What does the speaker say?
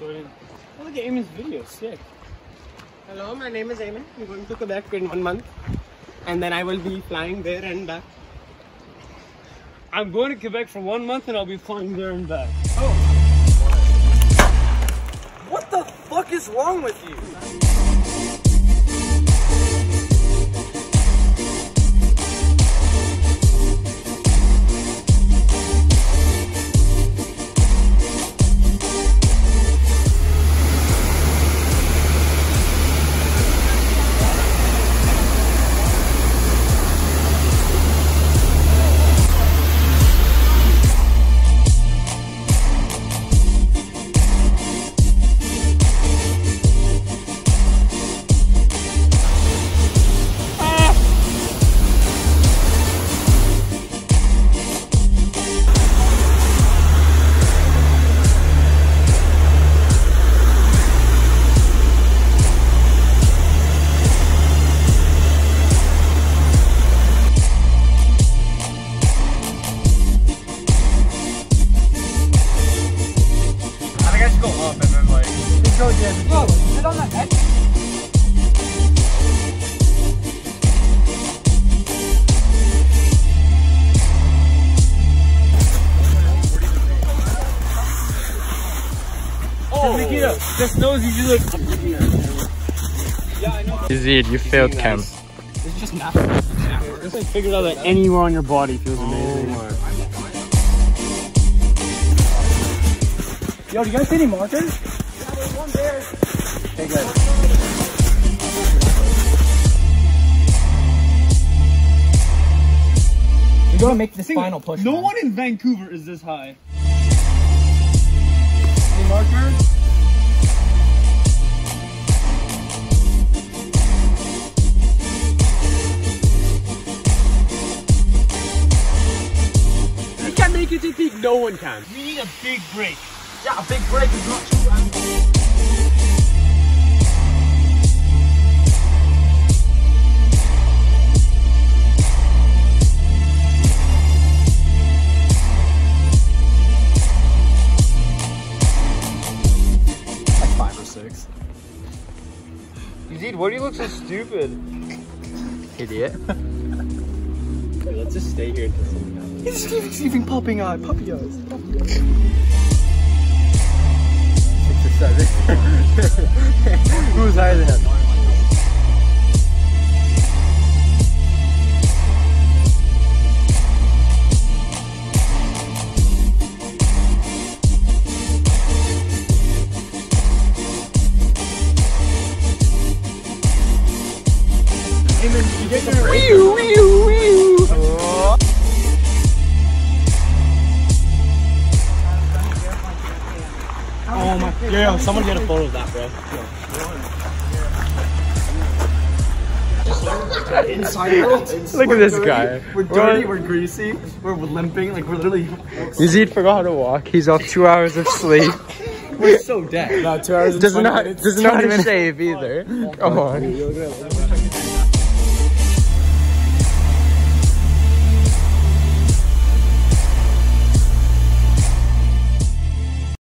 Oh, look at Eamon's video, sick. Hello, my name is Eamon. I'm going to Quebec in 1 month. And then I will be flying there and back. I'm going to Quebec for 1 month and I'll be flying there and back. Oh. What the fuck is wrong with you? Bro, sit on that edge. Oh, Nikita, just knows you look. Yeah, I know. Zed, you failed chem. It's just natural. Just like figured out that anywhere on your body feels amazing. Yo, do you guys see any markers? Yeah, there's one there. Okay, good. We gotta make this final push. No one in Vancouver is this high. Any markers? You can't make it to peak, no one can. We need a big break. Yeah, a big break is not too bad. Like 5 or 6. Zed, why do you look so stupid? Idiot. Okay, let's just stay here until something happens. He's even popping eye, puppy eyes. 6 or 7. Who's higher than him? Oh my, yeah, someone get a photo of that, bro. Look at this guy. We're dirty, we're greasy, we're limping, like we're literally... Zed forgot how to walk. He's off 2 hours of sleep. We're so dead. No, 2 hours and Doesn't know how to minutes. shave either. Come on.